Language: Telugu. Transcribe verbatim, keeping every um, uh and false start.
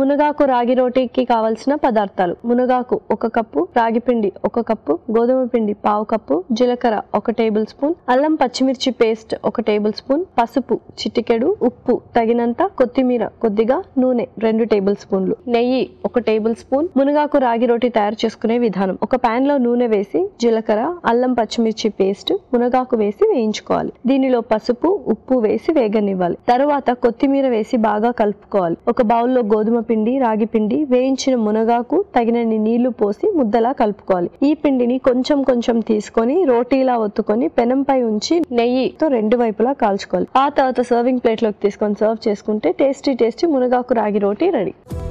మునగాకు రాగి రోటీకి కావలసిన పదార్థాలు: మునగాకు ఒక కప్పు, రాగి పిండి ఒక కప్పు, గోధుమ పిండి పావు కప్పు, జీలకర్ర ఒక టేబుల్ స్పూన్, అల్లం పచ్చిమిర్చి పేస్ట్ ఒక టేబుల్ స్పూన్, పసుపు చిటికెడు, ఉప్పు తగినంత, కొత్తిమీర కొద్దిగా, నూనె రెండు టేబుల్ స్పూన్లు, నెయ్యి ఒక టేబుల్ స్పూన్. మునగాకు రాగి రోటీ తయారు చేసుకునే విధానం: ఒక పాన్ లో నూనె వేసి జీలకర్ర, అల్లం పచ్చిమిర్చి పేస్ట్, మునగాకు వేసి వేయించుకోవాలి. దీనిలో పసుపు, ఉప్పు వేసి వేగనివ్వాలి. తరువాత కొత్తిమీర వేసి బాగా కలుపుకోవాలి. ఒక బౌల్లో గోధుమ పిండి, రాగి పిండి, వేయించిన మునగాకు, తగినన్ని నీళ్లు పోసి ముద్దలా కలుపుకోవాలి. ఈ పిండిని కొంచెం కొంచెం తీసుకొని రోటీలా ఒత్తుకొని పెనంపై ఉంచి నెయ్యితో రెండు వైపులా కాల్చుకోవాలి. ఆ తర్వాత సర్వింగ్ ప్లేట్ లోకి తీసుకొని సర్వ్ చేసుకుంటే టేస్టీ టేస్టీ మునగాకు రాగి రోటీ రెడీ.